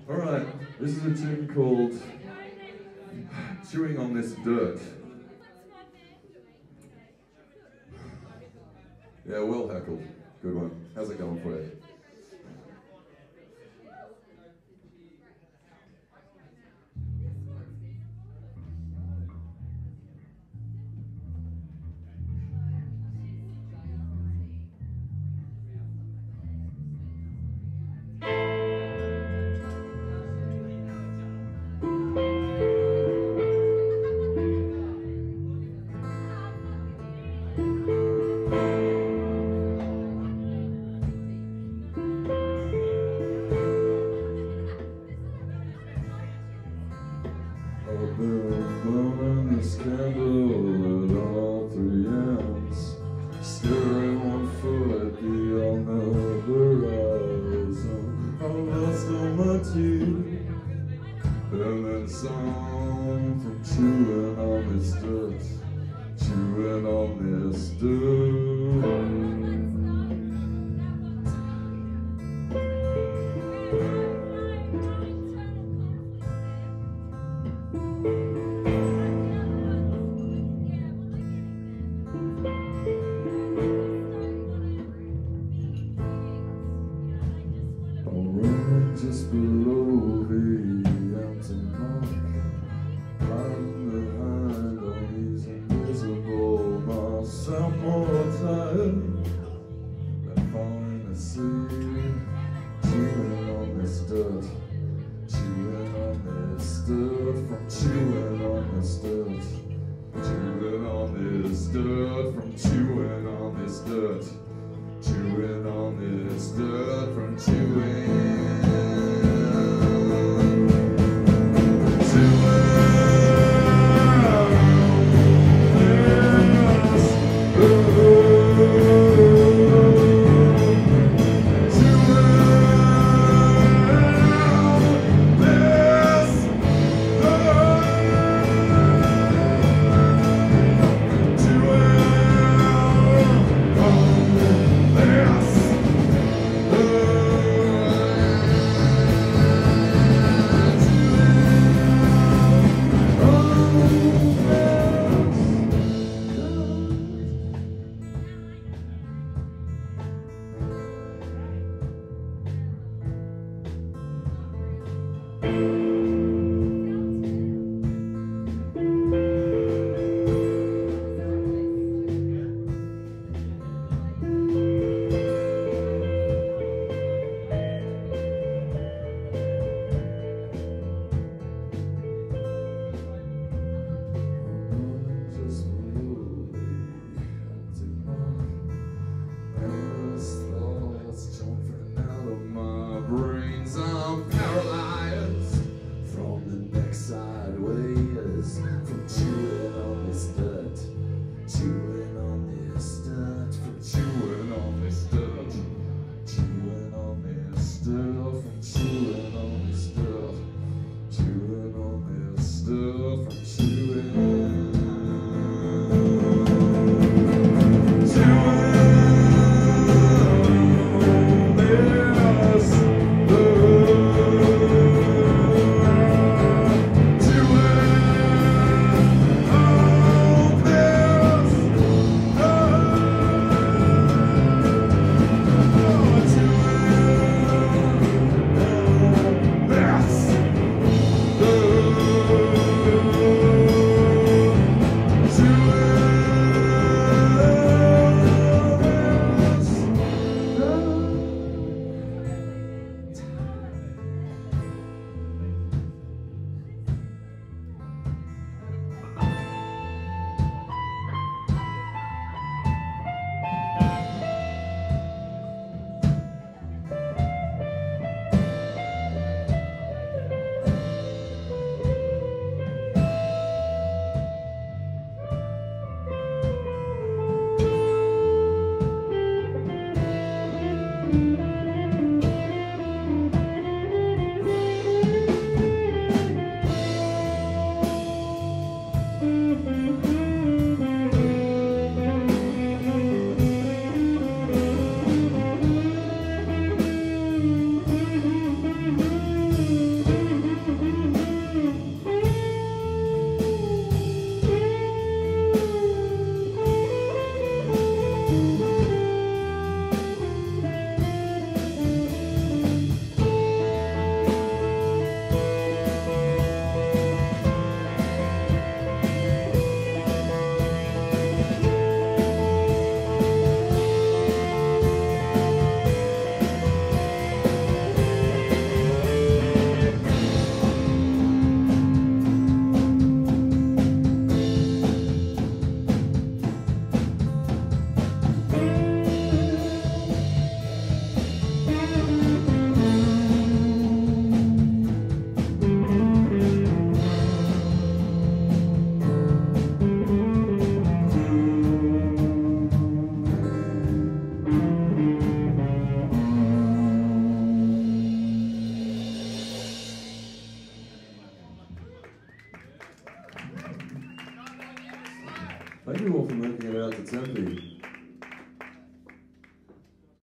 Alright, this is a tune called Chewing on This Dirt. Yeah, well heckled. Good one. How's it going for you? Burning this candle at all 3 ends, staring 1 foot at the another horizon. I lost all my teeth, and then some from chewing on this dirt, chewing on this dirt. Just below the empty mark, hiding behind all these invisible marks. I'm more tired than falling asleep, chewing on this dirt, chewing on this dirt, from chewing on this dirt, chewing on this dirt, from chewing on this dirt, chewing on this dirt, from chewing. I'm paralyzed from the neck sideways, from chewing on this dirt, chewing on this dirt, from chewing on this dirt, chewing on this dirt, from chewing on this dirt, chewing on this dirt, from chewing. Thank you all for making it out to Tempe.